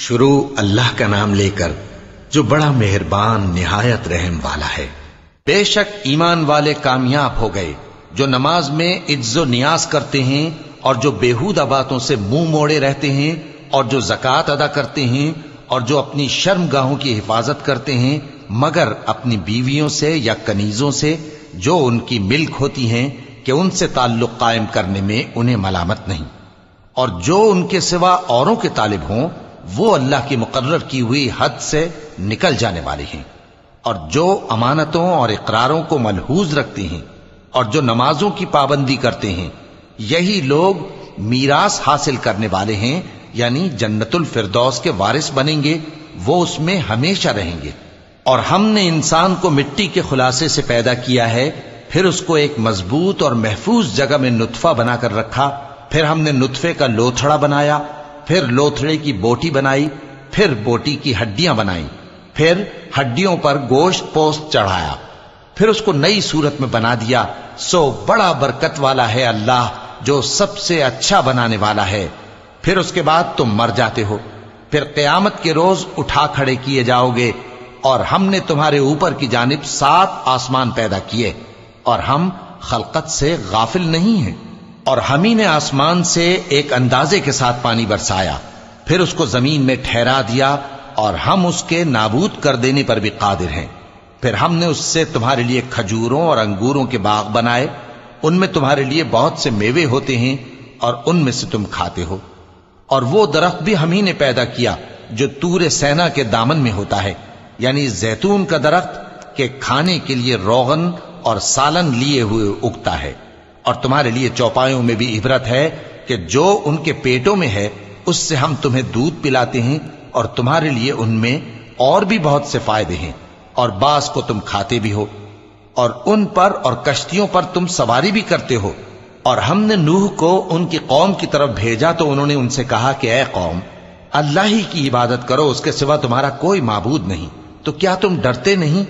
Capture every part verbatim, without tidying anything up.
شروع اللہ کا نام لے کر جو بڑا مہربان نہایت رحم والا ہے۔ بے شک ایمان والے کامیاب ہو گئے جو نماز میں عجز و نیاز کرتے ہیں اور جو بیہودہ باتوں سے منہ موڑے رہتے ہیں اور جو زکوٰۃ ادا کرتے ہیں اور جو اپنی شرم گاہوں کی حفاظت کرتے ہیں مگر اپنی بیویوں سے یا کنیزوں سے جو ان کی ملک ہوتی ہیں کہ ان سے تعلق قائم کرنے میں انہیں ملامت نہیں، اور جو ان کے سوا اوروں کے طالب ہوں وہ اللہ کی مقرر کی ہوئی حد سے نکل جانے والے ہیں، اور جو امانتوں اور اقراروں کو ملحوظ رکھتے ہیں اور جو نمازوں کی پابندی کرتے ہیں یہی لوگ میراث حاصل کرنے والے ہیں، یعنی جنت الفردوس کے وارث بنیں گے، وہ اس میں ہمیشہ رہیں گے۔ اور ہم نے انسان کو مٹی کے خلاصے سے پیدا کیا ہے، پھر اس کو ایک مضبوط اور محفوظ جگہ میں نطفہ بنا کر رکھا، پھر ہم نے نطفے کا لوتھڑا بنایا، پھر لوتھڑے کی بوٹی بنائی، پھر بوٹی کی ہڈیاں بنائیں، پھر ہڈیوں پر گوشت پوست چڑھایا، پھر اس کو نئی صورت میں بنا دیا۔ سو بڑا برکت والا ہے اللہ جو سب سے اچھا بنانے والا ہے۔ پھر اس کے بعد تم مر جاتے ہو، پھر قیامت کے روز اٹھا کھڑے کیے جاؤ گے، اور ہم نے تمہارے اوپر کی جانب سات آسمان پیدا کیے، اور ہم خلقت سے غافل نہیں ہیں۔ اور ہم ہی نے آسمان سے ایک اندازے کے ساتھ پانی برسایا، پھر اس کو زمین میں ٹھہرا دیا، اور ہم اس کے نابود کر دینے پر بھی قادر ہیں۔ پھر ہم نے اس سے تمہارے لیے کھجوروں اور انگوروں کے باغ بنائے، ان میں تمہارے لیے بہت سے میوے ہوتے ہیں اور ان میں سے تم کھاتے ہو۔ اور وہ درخت بھی ہم ہی نے پیدا کیا جو طور سینا کے دامن میں ہوتا ہے، یعنی زیتون کا درخت کہ کھانے کے لیے روغن اور سالن لیے ہوئے اگتا ہے، اور تمہارے لیے چوپایوں میں بھی عبرت ہے کہ جو ان کے پیٹوں میں ہے اس سے ہم تمہیں دودھ پلاتے ہیں، اور تمہارے لیے ان میں اور بھی بہت سے فائدے ہیں، اور بعض کو تم کھاتے بھی ہو، اور ان پر اور کشتیوں پر تم سواری بھی کرتے ہو۔ اور ہم نے نوح کو ان کی قوم کی طرف بھیجا تو انہوں نے ان سے کہا کہ اے قوم، اللہ ہی کی عبادت کرو، اس کے سوا تمہارا کوئی معبود نہیں، تو کیا تم ڈرتے نہیں؟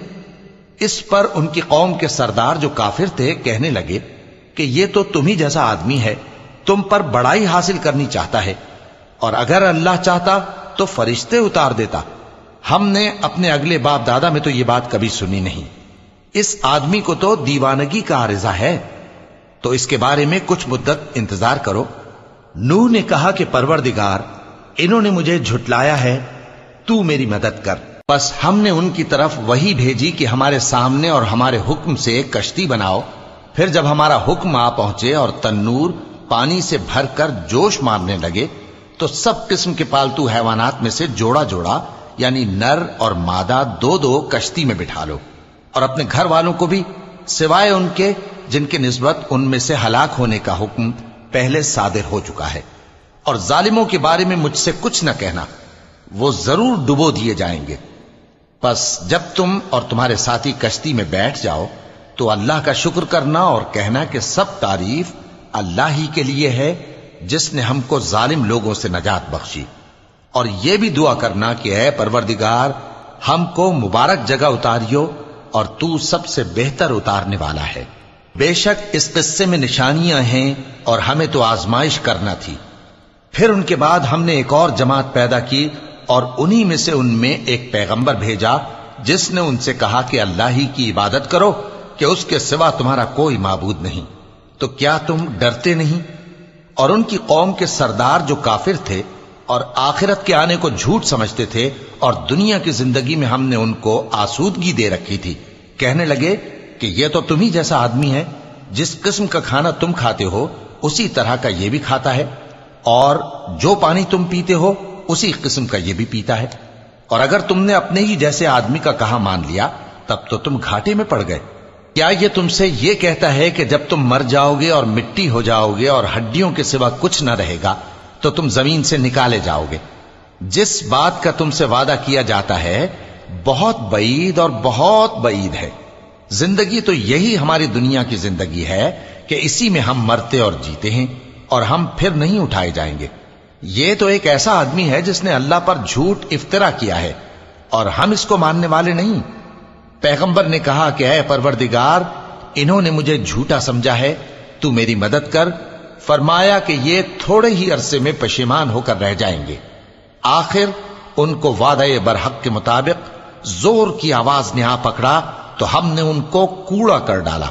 اس پر ان کی قوم کے سردار جو کافر تھے کہنے لگے کہ یہ تو تم ہی جیسا آدمی ہے، تم پر بڑائی حاصل کرنی چاہتا ہے، اور اگر اللہ چاہتا تو فرشتے اتار دیتا۔ ہم نے اپنے اگلے باپ دادا میں تو یہ بات کبھی سنی نہیں، اس آدمی کو تو دیوانگی کا عارضہ ہے، تو اس کے بارے میں کچھ مدت انتظار کرو۔ نوح نے کہا کہ پروردگار، انہوں نے مجھے جھٹلایا ہے، تو میری مدد کر۔ بس ہم نے ان کی طرف وہی بھیجی کہ ہمارے سامنے اور ہمارے حکم سے ایک کشتی بناؤ، پھر جب ہمارا حکم آ پہنچے اور تنور پانی سے بھر کر جوش مارنے لگے تو سب قسم کے پالتو حیوانات میں سے جوڑا جوڑا یعنی نر اور مادہ دو دو کشتی میں بٹھا لو، اور اپنے گھر والوں کو بھی سوائے ان کے جن کے نسبت ان میں سے ہلاک ہونے کا حکم پہلے صادر ہو چکا ہے۔ اور ظالموں کے بارے میں مجھ سے کچھ نہ کہنا، وہ ضرور ڈبو دیے جائیں گے۔ بس جب تم اور تمہارے ساتھی کشتی میں بیٹھ جاؤ تو اللہ کا شکر کرنا اور کہنا کہ سب تعریف اللہ ہی کے لیے ہے جس نے ہم کو ظالم لوگوں سے نجات بخشی، اور یہ بھی دعا کرنا کہ اے پروردگار ہم کو مبارک جگہ اتاریو اور تو سب سے بہتر اتارنے والا ہے۔ بے شک اس قصے میں نشانیاں ہیں اور ہمیں تو آزمائش کرنا تھی۔ پھر ان کے بعد ہم نے ایک اور جماعت پیدا کی اور انہی میں سے ان میں ایک پیغمبر بھیجا جس نے ان سے کہا کہ اللہ ہی کی عبادت کرو کہ اس کے سوا تمہارا کوئی معبود نہیں، تو کیا تم ڈرتے نہیں؟ اور ان کی قوم کے سردار جو کافر تھے اور آخرت کے آنے کو جھوٹ سمجھتے تھے اور دنیا کی زندگی میں ہم نے ان کو آسودگی دے رکھی تھی، کہنے لگے کہ یہ تو تم ہی جیسا آدمی ہے، جس قسم کا کھانا تم کھاتے ہو اسی طرح کا یہ بھی کھاتا ہے، اور جو پانی تم پیتے ہو اسی قسم کا یہ بھی پیتا ہے، اور اگر تم نے اپنے ہی جیسے آدمی کا کہا مان لیا تب تو تم گھاٹے میں پڑ گئے۔ کیا یہ تم سے یہ کہتا ہے کہ جب تم مر جاؤ گے اور مٹی ہو جاؤ گے اور ہڈیوں کے سوا کچھ نہ رہے گا تو تم زمین سے نکالے جاؤ گے؟ جس بات کا تم سے وعدہ کیا جاتا ہے بہت بعید اور بہت بعید ہے۔ زندگی تو یہی ہماری دنیا کی زندگی ہے کہ اسی میں ہم مرتے اور جیتے ہیں، اور ہم پھر نہیں اٹھائے جائیں گے۔ یہ تو ایک ایسا آدمی ہے جس نے اللہ پر جھوٹ افطرا کیا ہے، اور ہم اس کو ماننے والے نہیں۔ پیغمبر نے کہا کہ اے پروردگار انہوں نے مجھے جھوٹا سمجھا ہے، تو میری مدد کر۔ فرمایا کہ یہ تھوڑے ہی عرصے میں پشیمان ہو کر رہ جائیں گے، آخر ان کو وعدہ برحق کے مطابق زور کی آواز نے آ پکڑا تو ہم نے ان کو کوڑا کر ڈالا،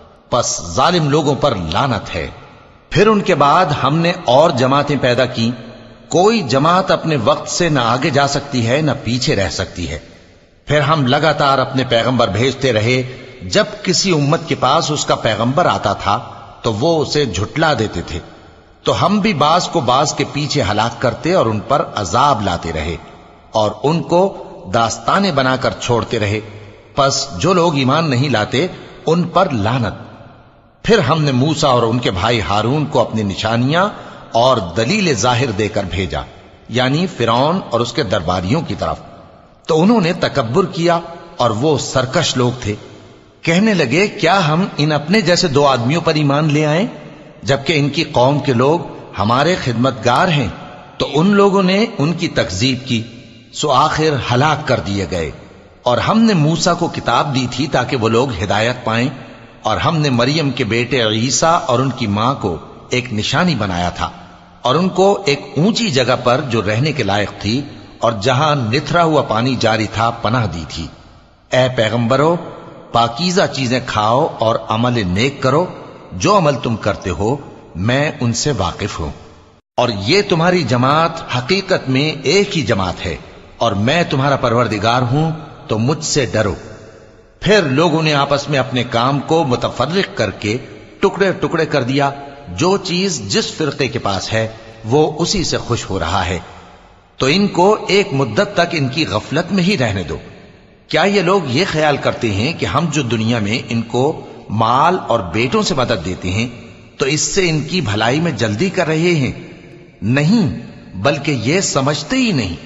پس ظالم لوگوں پر لعنت ہے۔ پھر ان کے بعد ہم نے اور جماعتیں پیدا کی، کوئی جماعت اپنے وقت سے نہ آگے جا سکتی ہے نہ پیچھے رہ سکتی ہے۔ پھر ہم لگاتار اپنے پیغمبر بھیجتے رہے، جب کسی امت کے پاس اس کا پیغمبر آتا تھا تو وہ اسے جھٹلا دیتے تھے، تو ہم بھی بعض کو بعض کے پیچھے ہلاک کرتے اور ان پر عذاب لاتے رہے اور ان کو داستانے بنا کر چھوڑتے رہے۔ پس جو لوگ ایمان نہیں لاتے ان پر لعنت۔ پھر ہم نے موسیٰ اور ان کے بھائی ہارون کو اپنی نشانیاں اور دلیل ظاہر دے کر بھیجا، یعنی فرعون اور اس کے درباریوں کی طرف، تو انہوں نے تکبر کیا اور وہ سرکش لوگ تھے۔ کہنے لگے کیا ہم ان اپنے جیسے دو آدمیوں پر ایمان لے آئیں جبکہ ان کی قوم کے لوگ ہمارے خدمتگار ہیں؟ تو ان لوگوں نے ان کی تکذیب کی، سو آخر ہلاک کر دیے گئے۔ اور ہم نے موسیٰ کو کتاب دی تھی تاکہ وہ لوگ ہدایت پائیں، اور ہم نے مریم کے بیٹے عیسیٰ اور ان کی ماں کو ایک نشانی بنایا تھا اور ان کو ایک اونچی جگہ پر جو رہنے کے لائق تھی اور جہاں نتھرا ہوا پانی جاری تھا پناہ دی تھی۔ اے پیغمبرو، پاکیزہ چیزیں کھاؤ اور عمل نیک کرو، جو عمل تم کرتے ہو میں ان سے واقف ہوں، اور یہ تمہاری جماعت حقیقت میں ایک ہی جماعت ہے، اور میں تمہارا پروردگار ہوں تو مجھ سے ڈرو۔ پھر لوگوں نے آپس میں اپنے کام کو متفرق کر کے ٹکڑے ٹکڑے کر دیا، جو چیز جس فرقے کے پاس ہے وہ اسی سے خوش ہو رہا ہے، تو ان کو ایک مدت تک ان کی غفلت میں ہی رہنے دو۔ کیا یہ لوگ یہ خیال کرتے ہیں کہ ہم جو دنیا میں ان کو مال اور بیٹوں سے مدد دیتے ہیں تو اس سے ان کی بھلائی میں جلدی کر رہے ہیں؟ نہیں، بلکہ یہ سمجھتے ہی نہیں۔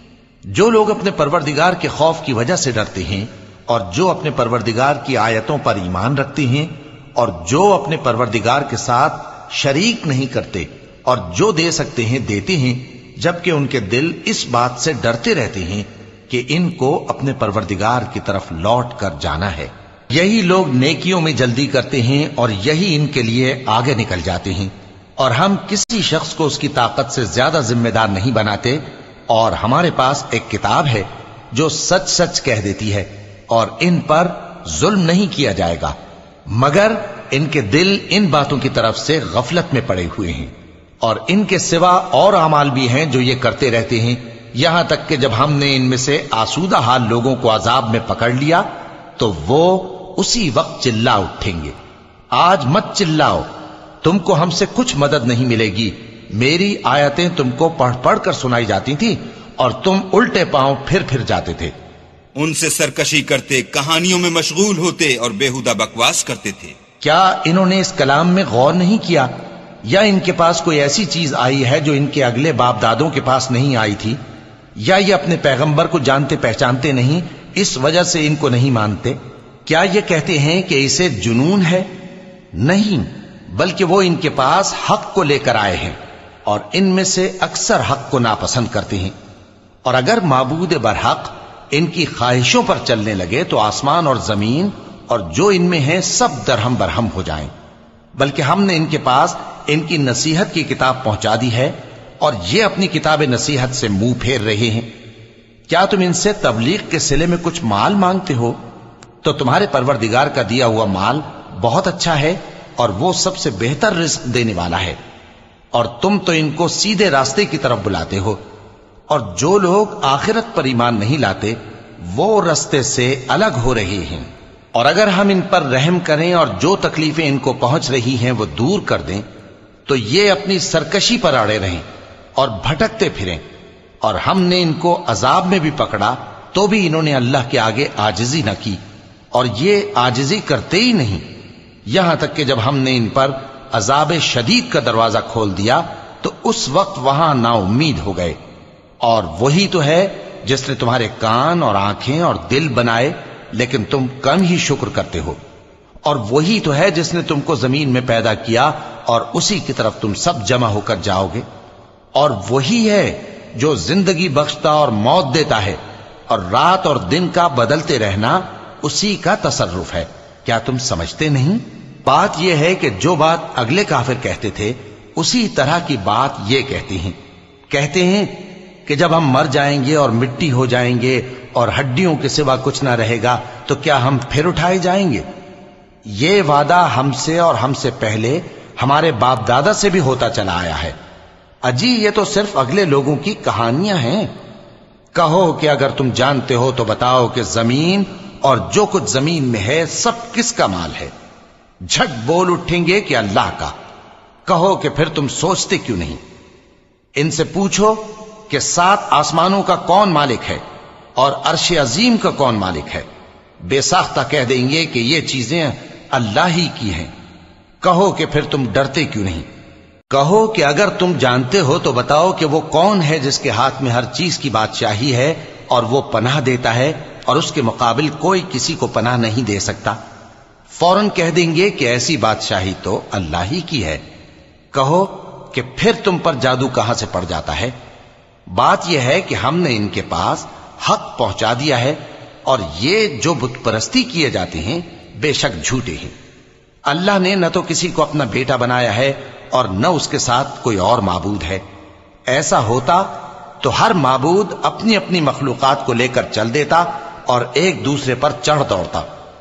جو لوگ اپنے پروردگار کے خوف کی وجہ سے ڈرتے ہیں اور جو اپنے پروردگار کی آیتوں پر ایمان رکھتے ہیں اور جو اپنے پروردگار کے ساتھ شریک نہیں کرتے اور جو دے سکتے ہیں دیتے ہیں، جبکہ ان کے دل اس بات سے ڈرتے رہتے ہیں کہ ان کو اپنے پروردگار کی طرف لوٹ کر جانا ہے۔ یہی لوگ نیکیوں میں جلدی کرتے ہیں اور یہی ان کے لیے آگے نکل جاتے ہیں، اور ہم کسی شخص کو اس کی طاقت سے زیادہ ذمہ دار نہیں بناتے، اور ہمارے پاس ایک کتاب ہے جو سچ سچ کہہ دیتی ہے، اور ان پر ظلم نہیں کیا جائے گا، مگر ان کے دل ان باتوں کی طرف سے غفلت میں پڑے ہوئے ہیں، اور ان کے سوا اور اعمال بھی ہیں جو یہ کرتے رہتے ہیں، یہاں تک کہ جب ہم نے ان میں سے آسودہ حال لوگوں کو عذاب میں پکڑ لیا تو وہ اسی وقت چلا اٹھیں گے۔ آج مت چلاؤ، تم کو ہم سے کچھ مدد نہیں ملے گی، میری آیتیں تم کو پڑھ پڑھ کر سنائی جاتی تھی اور تم الٹے پاؤں پھر پھر جاتے تھے۔ ان سے سرکشی کرتے، کہانیوں میں مشغول ہوتے اور بےہودہ بکواس کرتے تھے۔ کیا انہوں نے اس کلام میں غور نہیں کیا، یا ان کے پاس کوئی ایسی چیز آئی ہے جو ان کے اگلے باپ دادوں کے پاس نہیں آئی تھی، یا یہ اپنے پیغمبر کو جانتے پہچانتے نہیں اس وجہ سے ان کو نہیں مانتے؟ کیا یہ کہتے ہیں کہ اسے جنون ہے؟ نہیں، بلکہ وہ ان کے پاس حق کو لے کر آئے ہیں، اور ان میں سے اکثر حق کو ناپسند کرتے ہیں۔ اور اگر معبود برحق ان کی خواہشوں پر چلنے لگے تو آسمان اور زمین اور جو ان میں ہے سب درہم برہم ہو جائیں، بلکہ ہم نے ان کے پاس ان کی نصیحت کی کتاب پہنچا دی ہے اور یہ اپنی کتاب نصیحت سے منہ پھیر رہے ہیں۔ کیا تم ان سے تبلیغ کے صلے میں کچھ مال مانگتے ہو؟ تو تمہارے پروردگار کا دیا ہوا مال بہت اچھا ہے اور وہ سب سے بہتر رزق دینے والا ہے، اور تم تو ان کو سیدھے راستے کی طرف بلاتے ہو، اور جو لوگ آخرت پر ایمان نہیں لاتے وہ راستے سے الگ ہو رہے ہیں۔ اور اگر ہم ان پر رحم کریں اور جو تکلیفیں ان کو پہنچ رہی ہیں وہ دور کر دیں تو یہ اپنی سرکشی پر اڑے رہیں اور بھٹکتے پھریں، اور ہم نے ان کو عذاب میں بھی پکڑا تو بھی انہوں نے اللہ کے آگے عاجزی نہ کی، اور یہ عاجزی کرتے ہی نہیں، یہاں تک کہ جب ہم نے ان پر عذاب شدید کا دروازہ کھول دیا تو اس وقت وہاں نا امید ہو گئے۔ اور وہی تو ہے جس نے تمہارے کان اور آنکھیں اور دل بنائے، لیکن تم کم ہی شکر کرتے ہو، اور وہی تو ہے جس نے تم کو زمین میں پیدا کیا اور اسی کی طرف تم سب جمع ہو کر جاؤ گے، اور وہی ہے جو زندگی بخشتا اور موت دیتا ہے، اور رات اور دن کا بدلتے رہنا اسی کا تصرف ہے۔ کیا تم سمجھتے نہیں؟ بات یہ ہے کہ جو بات اگلے کافر کہتے تھے اسی طرح کی بات یہ کہتے ہیں، کہتے ہیں کہ جب ہم مر جائیں گے اور مٹی ہو جائیں گے اور ہڈیوں کے سوا کچھ نہ رہے گا تو کیا ہم پھر اٹھائے جائیں گے؟ یہ وعدہ ہم سے اور ہم سے پہلے ہمارے باپ دادا سے بھی ہوتا چلا آیا ہے۔ اجی یہ تو صرف اگلے لوگوں کی کہانیاں ہیں۔ کہو کہ اگر تم جانتے ہو تو بتاؤ کہ زمین اور جو کچھ زمین میں ہے سب کس کا مال ہے؟ جھٹ بول اٹھیں گے کہ اللہ کا۔ کہو کہ پھر تم سوچتے کیوں نہیں؟ ان سے پوچھو کہ سات آسمانوں کا کون مالک ہے اور عرش عظیم کا کون مالک ہے؟ بے ساختہ کہہ دیں گے کہ یہ چیزیں اللہ ہی کی ہیں۔ کہو کہ پھر تم ڈرتے کیوں نہیں؟ کہو کہ اگر تم جانتے ہو تو بتاؤ کہ وہ کون ہے جس کے ہاتھ میں ہر چیز کی بادشاہی ہے اور وہ پناہ دیتا ہے اور اس کے مقابل کوئی کسی کو پناہ نہیں دے سکتا؟ فوراً کہہ دیں گے کہ ایسی بادشاہی تو اللہ ہی کی ہے۔ کہو کہ پھر تم پر جادو کہاں سے پڑ جاتا ہے؟ بات یہ ہے کہ ہم نے ان کے پاس حق پہنچا دیا ہے اور یہ جو بت پرستی کیے جاتے ہیں بے شک جھوٹے ہیں۔ اللہ نے نہ تو کسی کو اپنا بیٹا بنایا ہے اور نہ اس کے ساتھ کوئی اور معبود ہے۔ ایسا ہوتا تو ہر معبود اپنی اپنی مخلوقات کو لے کر چل دیتا اور ایک دوسرے پر چڑھ دوڑتا۔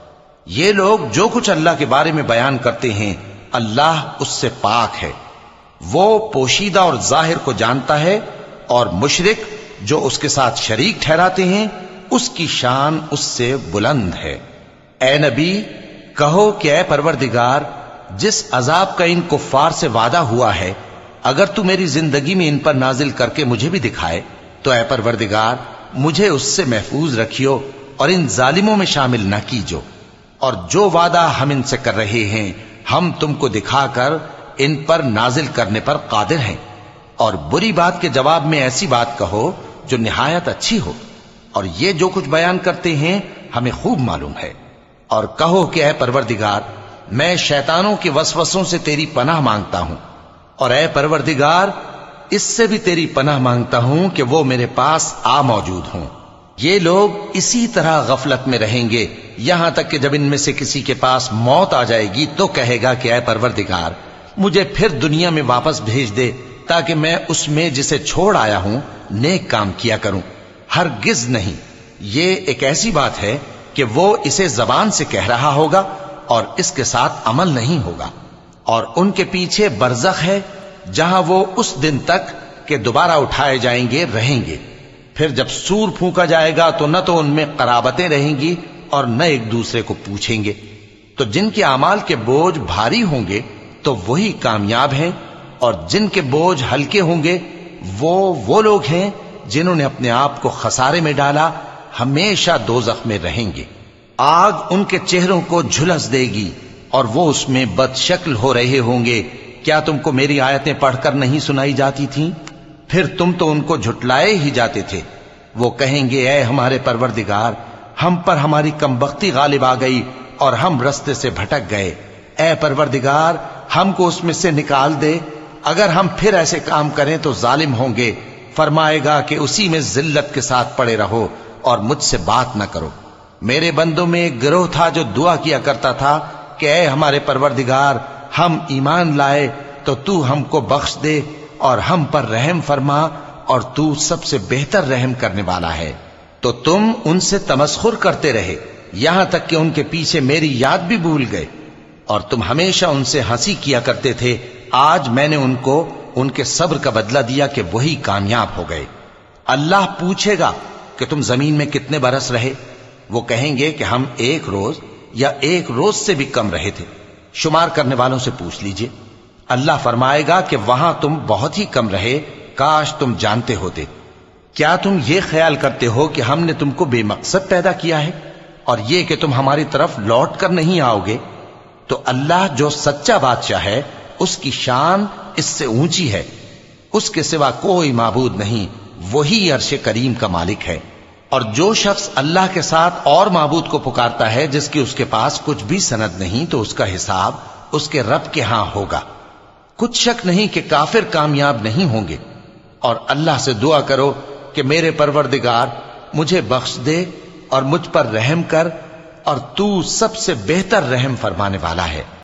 یہ لوگ جو کچھ اللہ کے بارے میں بیان کرتے ہیں اللہ اس سے پاک ہے، وہ پوشیدہ اور ظاہر کو جانتا ہے، اور مشرک جو اس کے ساتھ شریک ٹھہراتے ہیں اس کی شان اس سے بلند ہے۔ اے نبی کہو کہ اے پروردگار، جس عذاب کا ان کفار سے وعدہ ہوا ہے اگر تو میری زندگی میں ان پر نازل کر کے مجھے بھی دکھائے تو اے پروردگار مجھے اس سے محفوظ رکھیو اور ان ظالموں میں شامل نہ کیجو، اور جو وعدہ ہم ان سے کر رہے ہیں ہم تم کو دکھا کر ان پر نازل کرنے پر قادر ہیں۔ اور بری بات کے جواب میں ایسی بات کہو جو نہایت اچھی ہو، اور یہ جو کچھ بیان کرتے ہیں ہمیں خوب معلوم ہے۔ اور کہو کہ اے پروردگار میں شیطانوں کے وسوسوں سے تیری پناہ مانگتا ہوں، اور اے پروردگار اس سے بھی تیری پناہ مانگتا ہوں کہ وہ میرے پاس آ موجود ہوں۔ یہ لوگ اسی طرح غفلت میں رہیں گے یہاں تک کہ جب ان میں سے کسی کے پاس موت آ جائے گی تو کہے گا کہ اے پروردگار مجھے پھر دنیا میں واپس بھیج دے تاکہ میں اس میں جسے چھوڑ آیا ہوں نیک کام کیا کروں۔ ہرگز نہیں، یہ ایک ایسی بات ہے کہ وہ اسے زبان سے کہہ رہا ہوگا اور اس کے ساتھ عمل نہیں ہوگا۔ اور ان کے پیچھے برزخ ہے جہاں وہ اس دن تک کہ دوبارہ اٹھائے جائیں گے رہیں گے۔ پھر جب سور پھونکا جائے گا تو نہ تو ان میں قرابتیں رہیں گی اور نہ ایک دوسرے کو پوچھیں گے۔ تو جن کے اعمال کے بوجھ بھاری ہوں گے تو وہی کامیاب ہیں، اور جن کے بوجھ ہلکے ہوں گے وہ وہ لوگ ہیں جنہوں نے اپنے آپ کو خسارے میں ڈالا، ہمیشہ دوزخ میں رہیں گے۔ آگ ان کے چہروں کو جھلس دے گی اور وہ اس میں بد شکل ہو رہے ہوں گے۔ کیا تم کو میری آیتیں پڑھ کر نہیں سنائی جاتی تھیں؟ پھر تم تو ان کو جھٹلائے ہی جاتے تھے۔ وہ کہیں گے اے ہمارے پروردگار ہم پر ہماری کمبختی غالب آ گئی اور ہم رستے سے بھٹک گئے، اے پروردگار ہم کو اس میں سے نکال دے، اگر ہم پھر ایسے کام کریں تو ظالم ہوں گے۔ فرمائے گا کہ اسی میں ذلت کے ساتھ پڑے رہو اور مجھ سے بات نہ کرو۔ میرے بندوں میں ایک گروہ تھا جو دعا کیا کرتا تھا کہ اے ہمارے پروردگار ہم ایمان لائے تو تو ہم کو بخش دے اور ہم پر رحم فرما، اور تو سب سے بہتر رحم کرنے والا ہے۔ تو تم ان سے تمسخر کرتے رہے یہاں تک کہ ان کے پیچھے میری یاد بھی بھول گئے، اور تم ہمیشہ ان سے ہنسی کیا کرتے تھے۔ آج میں نے ان کو ان کے صبر کا بدلہ دیا کہ وہی کامیاب ہو گئے۔ اللہ پوچھے گا کہ تم زمین میں کتنے برس رہے؟ وہ کہیں گے کہ ہم ایک روز یا ایک روز سے بھی کم رہے تھے، شمار کرنے والوں سے پوچھ لیجئے۔ اللہ فرمائے گا کہ وہاں تم بہت ہی کم رہے، کاش تم جانتے ہوتے۔ کیا تم یہ خیال کرتے ہو کہ ہم نے تم کو بے مقصد پیدا کیا ہے اور یہ کہ تم ہماری طرف لوٹ کر نہیں آؤ گے؟ تو اللہ جو سچا بادشاہ ہے اس کی شان اس سے اونچی ہے، اس کے سوا کوئی معبود نہیں، وہی عرش کریم کا مالک ہے۔ اور جو شخص اللہ کے ساتھ اور معبود کو پکارتا ہے جس کی اس کے پاس کچھ بھی سند نہیں تو اس کا حساب اس کے رب کے ہاں ہوگا۔ کچھ شک نہیں کہ کافر کامیاب نہیں ہوں گے۔ اور اللہ سے دعا کرو کہ میرے پروردگار مجھے بخش دے اور مجھ پر رحم کر، اور تو سب سے بہتر رحم فرمانے والا ہے۔